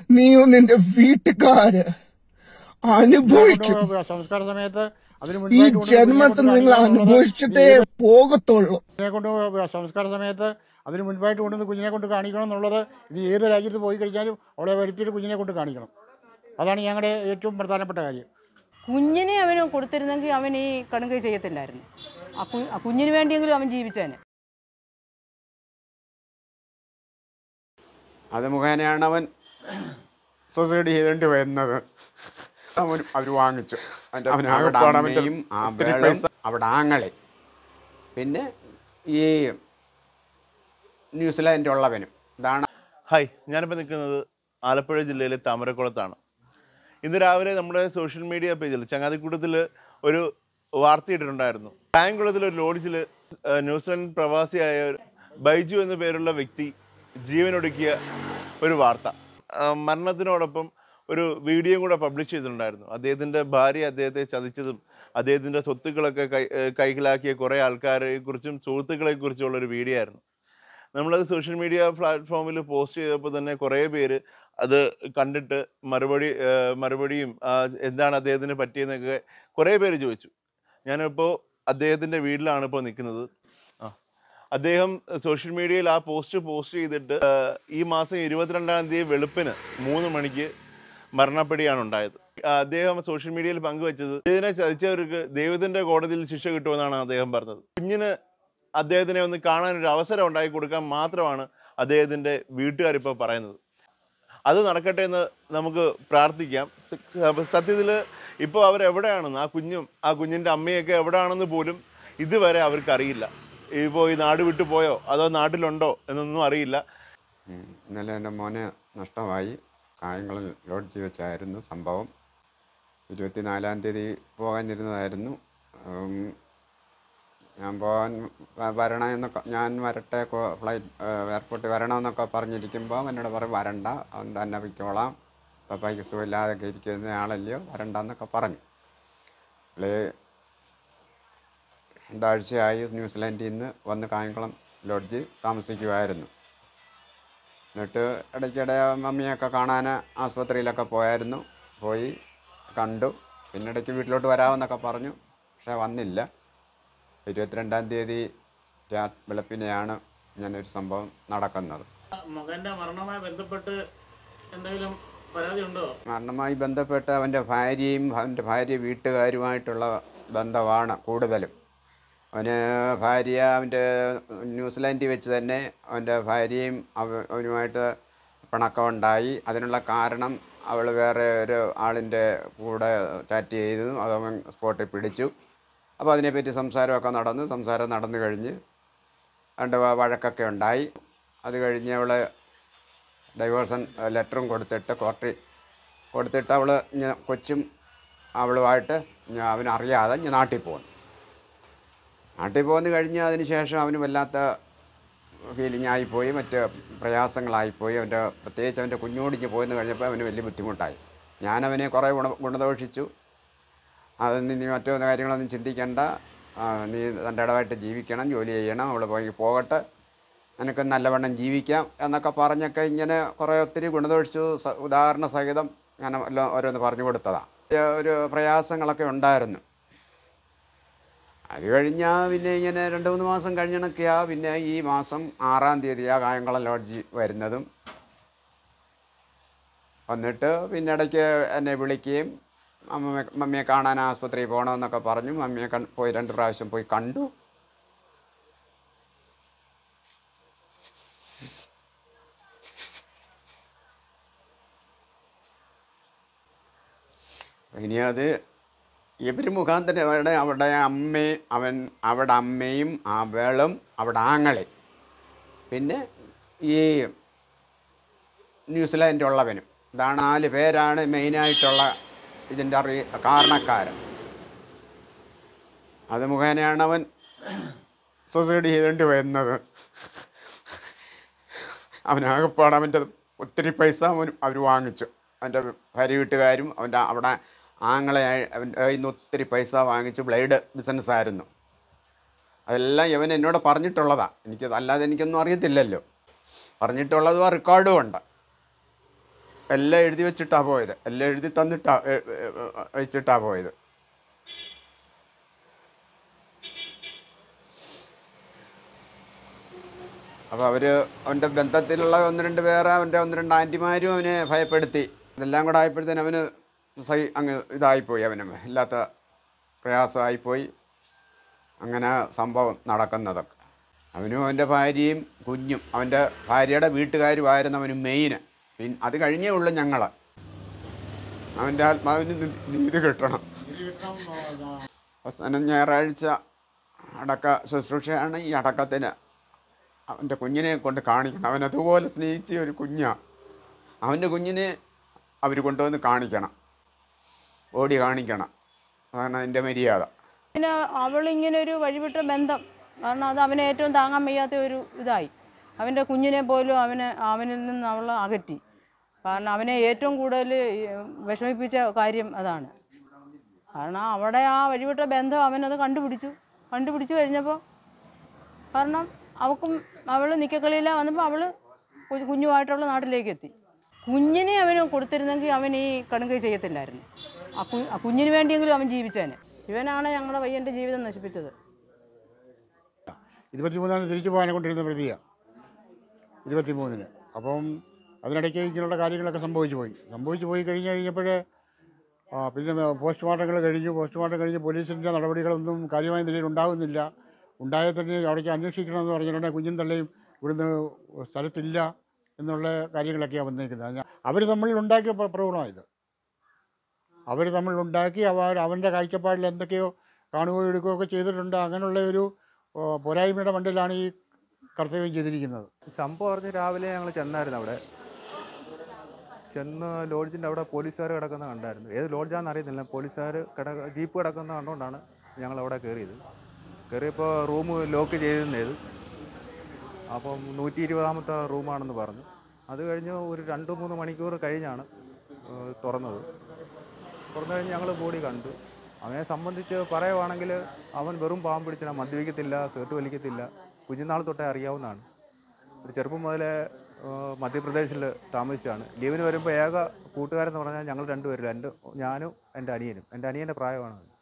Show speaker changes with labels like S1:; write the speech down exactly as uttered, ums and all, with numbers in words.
S1: നീയും നിന്റെ വീട്ടുകാര് അനുഭവിക്കും.
S2: സംസ്കാര സമയത്ത്
S1: ഈ ജന്മത്തിൽ നിങ്ങൾ അനുഭവിച്ചിട്ടേ പോകത്തുള്ളൂ.
S2: കൊണ്ട് സംസ്കാര സമയത്ത് അതിന് മുൻപായിട്ട് കൊണ്ടുവന്ന് കുഞ്ഞിനെ കൊണ്ട് കാണിക്കണം എന്നുള്ളത് ഇത് ഏത് രാജ്യത്ത് പോയി കഴിഞ്ഞാലും അവളെ വരുത്തിയിട്ട് കുഞ്ഞിനെ കൊണ്ട് കാണിക്കണം. അതാണ് ഞങ്ങളുടെ ഏറ്റവും പ്രധാനപ്പെട്ട കാര്യം.
S3: കുഞ്ഞിനെ അവന് കൊടുത്തിരുന്നെങ്കിൽ അവൻ ഈ കണക്ക് ചെയ്യത്തില്ലായിരുന്നു. ആ കുഞ്ഞിന് വേണ്ടിയെങ്കിലും അവൻ ജീവിച്ചേനെ.
S4: അത് മുഖേനയാണ് അവൻ സൊസൈറ്റി ചെയ്തേണ്ടി വരുന്നത്. അവൻ അവർ വാങ്ങിച്ചു അവനാകെയും അവിടെ ആങ്ങളെ പിന്നെ ഈ ന്യൂസിലാൻഡ് ഉള്ളവനും. ഇതാണ്.
S5: ഹായ്, ഞാനിപ്പോൾ നിൽക്കുന്നത് ആലപ്പുഴ ജില്ലയിലെ താമരക്കുളത്താണ്. ഇന്ന് രാവിലെ നമ്മുടെ സോഷ്യൽ മീഡിയ പേജിൽ ചങ്ങാതിക്കൂട്ടത്തിൽ ഒരു വാർത്ത ഇട്ടിട്ടുണ്ടായിരുന്നു. കായംകുളത്തിൽ ഒരു ലോഡ്ജിൽ ന്യൂസിലാൻഡ് പ്രവാസിയായ ബൈജു എന്ന പേരുള്ള വ്യക്തി ജീവനൊടുക്കിയ ഒരു വാർത്ത. മരണത്തിനോടൊപ്പം ഒരു വീഡിയോയും കൂടെ പബ്ലിഷ് ചെയ്തിട്ടുണ്ടായിരുന്നു. അദ്ദേഹത്തിൻ്റെ ഭാര്യ അദ്ദേഹത്തെ ചതിച്ചതും അദ്ദേഹത്തിൻ്റെ സ്വത്തുക്കളൊക്കെ കൈ കൈക്കലാക്കിയ കുറേ ആൾക്കാരെ കുറിച്ചും സുഹൃത്തുക്കളെ കുറിച്ചുള്ള ഒരു വീഡിയോ ആയിരുന്നു. നമ്മളത് സോഷ്യൽ മീഡിയ പ്ലാറ്റ്ഫോമിൽ പോസ്റ്റ് ചെയ്തപ്പോൾ തന്നെ കുറേ പേര് അത് കണ്ടിട്ട് മറുപടി മറുപടിയും എന്താണ് അദ്ദേഹത്തിന് പറ്റിയെന്നൊക്കെ കുറേ പേര് ചോദിച്ചു. ഞാനിപ്പോൾ അദ്ദേഹത്തിൻ്റെ വീട്ടിലാണ് ഇപ്പോൾ നിൽക്കുന്നത്. ആ അദ്ദേഹം സോഷ്യൽ മീഡിയയിൽ ആ പോസ്റ്റ് പോസ്റ്റ് ചെയ്തിട്ട് ഈ മാസം ഇരുപത്തിരണ്ടാം തീയതി വെളുപ്പിന് മൂന്ന് മണിക്ക് മരണപ്പെടുകയാണ് ഉണ്ടായത്. അദ്ദേഹം സോഷ്യൽ മീഡിയയിൽ പങ്കുവച്ചത് ഇതിനെ ചതിച്ചവർക്ക് ദൈവത്തിൻ്റെ കോടതിയിൽ ശിക്ഷ കിട്ടുമെന്നാണ് അദ്ദേഹം പറഞ്ഞത്. കുഞ്ഞിന് അദ്ദേഹത്തിനെ ഒന്ന് കാണാനൊരു അവസരം ഉണ്ടാക്കി കൊടുക്കാൻ മാത്രമാണ് അദ്ദേഹത്തിൻ്റെ വീട്ടുകാരിപ്പോൾ പറയുന്നത്. അത് നടക്കട്ടെ എന്ന് നമുക്ക് പ്രാർത്ഥിക്കാം. സത്യത്തിൽ ഇപ്പോൾ അവരെവിടെയാണെന്ന്, ആ കുഞ്ഞും ആ കുഞ്ഞിൻ്റെ അമ്മയൊക്കെ എവിടെയാണെന്ന് പോലും ഇതുവരെ അവർക്കറിയില്ല. ഇപ്പോൾ ഈ നാട് വിട്ടു പോയോ അതോ നാട്ടിലുണ്ടോ എന്നൊന്നും അറിയില്ല.
S4: ഇന്നലെ എൻ്റെ മോനെ നഷ്ടമായി. കായംകുളം ലോഡ്ജിൽ വെച്ചായിരുന്നു സംഭവം. ഇരുപത്തിനാലാം തീയതി പോകാനിരുന്നതായിരുന്നു. ഞാൻ പോകാൻ വരണമെന്നൊക്കെ ഞാൻ വരട്ടെ ഫ്ലൈറ്റ് എയർപോർട്ടിൽ വരണമെന്നൊക്കെ പറഞ്ഞിരിക്കുമ്പോൾ എന്നോട് പറയും വരണ്ട, അവൻ തന്നെ പൊയ്ക്കോളാം, പപ്പായ്ക്ക് സുഖമില്ലാതൊക്കെ ഇരിക്കുന്ന ആളല്ലയോ, വരണ്ട എന്നൊക്കെ പറഞ്ഞു. പുള്ളി രണ്ടാഴ്ചയായി ന്യൂസിലാൻഡിൽ നിന്ന് വന്ന് കായംകുളം ലോഡ്ജിൽ താമസിക്കുമായിരുന്നു. എന്നിട്ട് ഇടയ്ക്കിടെ മമ്മിയൊക്കെ കാണാൻ ആസ്പത്രിയിലൊക്കെ പോയായിരുന്നു. പോയി കണ്ടു. പിന്നെ ഇടയ്ക്ക് വീട്ടിലോട്ട് വരാമെന്നൊക്കെ പറഞ്ഞു, പക്ഷേ വന്നില്ല. ഇരുപത്തിരണ്ടാം തീയതി രാ വെളുപ്പിനെയാണ് ഇങ്ങനൊരു സംഭവം നടക്കുന്നത്.
S6: മകൻ്റെ മരണവുമായി ബന്ധപ്പെട്ട് എന്തെങ്കിലും പരാതി ഉണ്ടോ?
S4: മരണവുമായി ബന്ധപ്പെട്ട് അവൻ്റെ ഭാര്യയും അവൻ്റെ ഭാര്യ വീട്ടുകാരുമായിട്ടുള്ള ബന്ധമാണ് കൂടുതലും. അവന് ഭാര്യ അവൻ്റെ ന്യൂസിലാൻഡിൽ വെച്ച് തന്നെ അവൻ്റെ ഭാര്യയും അവ അവനുമായിട്ട് പിണക്കമുണ്ടായി. അതിനുള്ള കാരണം അവൾ വേറെ ഒരു ആളിൻ്റെ കൂടെ ചാറ്റ് ചെയ്തു, അതവൻ സ്പോട്ടിൽ പിടിച്ചു. അപ്പോൾ അതിനെപ്പറ്റി സംസാരമൊക്കെ നടന്ന് സംസാരം നടന്നു കഴിഞ്ഞ് രണ്ട് വഴക്കൊക്കെ ഉണ്ടായി. അത് കഴിഞ്ഞ് അവൾ ഡൈവേഴ്സൺ ലെറ്ററും കൊടുത്തിട്ട് കോർട്ടിൽ കൊടുത്തിട്ട് അവൾ കൊച്ചും അവളുമായിട്ട് അവനറിയാതെ ഞാൻ നാട്ടിൽ പോകുന്നു. നാട്ടിൽ പോന്നു കഴിഞ്ഞ് അതിന് ശേഷം അവന് വല്ലാത്ത ഫീലിംഗ് ആയിപ്പോയി, മറ്റ് പ്രയാസങ്ങളായിപ്പോയി. അവൻ്റെ പ്രത്യേകിച്ച് അവൻ്റെ കുഞ്ഞോടിഞ്ഞ് പോയെന്ന് കഴിഞ്ഞപ്പോൾ അവന് വലിയ ബുദ്ധിമുട്ടായി. ഞാനവനെ കുറേ ഗുണ ഗുണദോഷിച്ചു. അത് നീ മറ്റു കാര്യങ്ങളൊന്നും ചിന്തിക്കേണ്ട, നീ തൻ്റെ ഇടവായിട്ട് ജീവിക്കണം, ജോലി ചെയ്യണം, അവൾ പോയി പോകട്ടെ, നിനക്ക് നല്ലവണ്ണം ജീവിക്കാം എന്നൊക്കെ പറഞ്ഞൊക്കെ ഇങ്ങനെ കുറേ ഒത്തിരി ഗുണദോഷിച്ചു. ഉദാഹരണ സഹിതം ഞാൻ എല്ലാം ഓരോന്ന് പറഞ്ഞു കൊടുത്തതാണ്. ഒരു പ്രയാസങ്ങളൊക്കെ ഉണ്ടായിരുന്നു. അത് കഴിഞ്ഞാൽ പിന്നെ ഇങ്ങനെ രണ്ട് മൂന്ന് മാസം കഴിഞ്ഞണൊക്കെയാ പിന്നെ ഈ മാസം ആറാം തീയതിയാണ് കായംകുളം ലോഡ്ജ് വരുന്നതും. വന്നിട്ട് പിന്നെ ഇടയ്ക്ക് എന്നെ വിളിക്കുകയും അമ്മ മമ്മിയെ കാണാൻ ആസ്പത്രിയിൽ പോകണമെന്നൊക്കെ പറഞ്ഞു. മമ്മിയെ കൺ പോയി രണ്ട് പ്രാവശ്യം പോയി കണ്ടു. ഇനി അത് ഇവർ മുഖാന്തരം അവിടെ അവിടെ അമ്മയും അവൻ അവിടെ അമ്മയും അവളും അവിടെ ആങ്ങളെ പിന്നെ ഈ ന്യൂസിലാൻഡുള്ളവനും, ഇതാണ് നാല് പേരാണ് മെയിനായിട്ടുള്ള ഇതിൻ്റെ അറി കാരണക്കാരൻ. അത് മുഖേനയാണ് അവൻ സൊസൈറ്റി ചെയ്തേണ്ടി വരുന്നത്. അവനാകെപ്പാട് അവൻ്റെ ഒത്തിരി പൈസ അവൻ അവർ വാങ്ങിച്ചു. അവൻ്റെ ഭാര്യ വീട്ടുകാരും അവൻ്റെ അവിടെ ആങ്ങളെ അവൻ്റെ കയ്യിൽ നിന്ന് ഒത്തിരി പൈസ വാങ്ങിച്ചു. ബ്ലേഡ് ബിസിനസ്സായിരുന്നു. അതെല്ലാം ഇവൻ എന്നോട് പറഞ്ഞിട്ടുള്ളതാണ്. എനിക്ക് അല്ലാതെ എനിക്കൊന്നും അറിയത്തില്ലല്ലോ. പറഞ്ഞിട്ടുള്ളതും ആ റെക്കോർഡും ഉണ്ട്. എല്ലാം എഴുതി വെച്ചിട്ടാണ് പോയത്. എല്ലാം എഴുതി തന്നിട്ടാ വെച്ചിട്ടാണ് പോയത്. അപ്പോൾ അവർ അവൻ്റെ ബന്ധത്തിലുള്ള ഒന്ന് രണ്ട് പേരെ അവൻ്റെ ഒന്ന് രണ്ട് ആൻറ്റിമാരും അവനെ ഭയപ്പെടുത്തി. ഇതെല്ലാം കൂടെ ആയപ്പോഴത്തേനും അവന് സൈ അങ്ങ് ഇതായിപ്പോയി, അവന് ഇല്ലാത്ത പ്രയാസമായിപ്പോയി. അങ്ങനെ സംഭവം നടക്കുന്നതൊക്കെ. അവനും അവൻ്റെ ഭാര്യയും കുഞ്ഞും അവൻ്റെ ഭാര്യയുടെ വീട്ടുകാരുമായിരുന്നു അവന് മെയിന്. പിന്നെ അത് കഴിഞ്ഞേ ഉള്ളൂ ഞങ്ങൾ. അവൻ്റെ ആത്മാവിന് നീതി കിട്ടണം. അവസാനം ഞായറാഴ്ച അടക്ക ശുശ്രൂഷയാണ്. ഈ അടക്കത്തിന് അവൻ്റെ കുഞ്ഞിനെ കൊണ്ട് കാണിക്കണം. അവനതുപോലെ സ്നേഹിച്ച ഒരു കുഞ്ഞാണ്. അവൻ്റെ കുഞ്ഞിനെ അവർ കൊണ്ടുവന്ന് കാണിക്കണം, ഓടി കാണിക്കണം. അതാണ് അതിൻ്റെ മര്യാദ.
S3: പിന്നെ അവളിങ്ങനെ ഒരു വഴിവിട്ട ബന്ധം, കാരണം അത് അവനെ ഏറ്റവും താങ്ങാൻ വയ്യാത്ത ഒരു ഇതായി. അവൻ്റെ കുഞ്ഞിനെ പോലും അവനെ അവനിൽ നിന്ന് അവൾ അകറ്റി. കാരണം അവനെ ഏറ്റവും കൂടുതൽ വിഷമിപ്പിച്ച കാര്യം അതാണ്. കാരണം അവിടെ ആ വഴിവിട്ട ബന്ധം അവനത് കണ്ടുപിടിച്ചു. കണ്ടുപിടിച്ചു കഴിഞ്ഞപ്പോൾ കാരണം അവൾക്കും അവൾ നിക്കക്കളിയില്ല വന്നപ്പോൾ അവൾ കുഞ്ഞുമായിട്ടുള്ള നാട്ടിലേക്ക് എത്തി. കുഞ്ഞിനെ അവന് കൊടുത്തിരുന്നെങ്കിൽ അവൻ ഈ കടുങ്കൈ ചെയ്യത്തില്ലായിരുന്നു. ആ കു ആ കുഞ്ഞിന് വേണ്ടിയെങ്കിലും അവൻ ജീവിച്ചേനെ. ഇവനാണ് ഞങ്ങളുടെ പയ്യൻ്റെ ജീവിതം നശിപ്പിച്ചത്.
S2: ഇരുപത്തിമൂന്നാണ് തിരിച്ചു പോകാനെ കൊണ്ടിരുന്ന പ്രതിയാണ് ഇരുപത്തിമൂന്നിന്. അപ്പം അതിനിടയ്ക്ക് ഇങ്ങനെയുള്ള കാര്യങ്ങളൊക്കെ സംഭവിച്ചു പോയി സംഭവിച്ചു പോയി കഴിഞ്ഞ് കഴിഞ്ഞപ്പോഴേ പിന്നെ പോസ്റ്റ്മോർട്ടങ്ങൾ കഴിഞ്ഞു. പോസ്റ്റ്മോർട്ടം കഴിഞ്ഞ് പോലീസിൻ്റെ നടപടികളൊന്നും കാര്യമായ നിലയിൽ ഉണ്ടാകുന്നില്ല. ഉണ്ടായാൽ തന്നെ അവിടേക്ക് അന്വേഷിക്കണമെന്ന് പറഞ്ഞിട്ടുണ്ടെങ്കിൽ കുഞ്ഞും തള്ളയും ഇവിടുന്ന് സ്ഥലത്തില്ല എന്നുള്ള കാര്യങ്ങളൊക്കെയാണ് വന്നിരിക്കുന്നത്. അവർ തമ്മിൽ ഉണ്ടാക്കിയ പ്രവണമായത്. അവർ തമ്മിൽ ഉണ്ടാക്കി അവർ അവൻ്റെ കാഴ്ചപ്പാടിൽ എന്തൊക്കെയോ കാണുകയോ എടുക്കുകയൊക്കെ ചെയ്തിട്ടുണ്ട്. അങ്ങനെയുള്ള ഒരു പോരായ്മയുടെ മണ്ടിലാണ് ഈ കർത്തവ്യം ചെയ്തിരിക്കുന്നത്.
S7: സംഭവം അറിഞ്ഞ് രാവിലെ ഞങ്ങൾ ചെന്നായിരുന്നു. അവിടെ ചെന്ന് ലോഡ്ജിൻ്റെ അവിടെ പോലീസുകാർ കിടക്കുന്ന കണ്ടായിരുന്നു. ഏത് ലോഡ്ജാണെന്ന് അറിയുന്നില്ല. പോലീസുകാർ കിട ജീപ്പ് കിടക്കുന്ന കണ്ടുകൊണ്ടാണ് ഞങ്ങൾ അവിടെ കയറിയത്. കയറിയപ്പോൾ റൂം ലോക്ക് ചെയ്തിരുന്നത്. അപ്പം നൂറ്റി ഇരുപതാമത്തെ റൂമാണെന്ന് പറഞ്ഞു. അത് കഴിഞ്ഞ് ഒരു രണ്ട് മൂന്ന് മണിക്കൂർ കഴിഞ്ഞാണ് തുറന്നത്. തുറന്നു കഴിഞ്ഞ് ഞങ്ങൾ ബോഡി കണ്ടു. അവനെ സംബന്ധിച്ച് പറയുവാണെങ്കിൽ അവൻ വെറും പാവം പിടിച്ചാൽ മദ്യപിക്കത്തില്ല, സിഗരറ്റ് വലിക്കത്തില്ല. കുഞ്ഞുനാൾ തൊട്ടേ അറിയാവുന്നതാണ്. ഒരു ചെറുപ്പം മുതലേ മധ്യപ്രദേശിൽ താമസിച്ചാണ്. ലീവിന് വരുമ്പോൾ ഏക കൂട്ടുകാരെന്ന് പറഞ്ഞാൽ ഞങ്ങൾ രണ്ടുപേരില്ല. എൻ്റെ ഞാനും എൻ്റെ അനിയനും. എൻ്റെ അനിയൻ്റെ പ്രായമാണ്.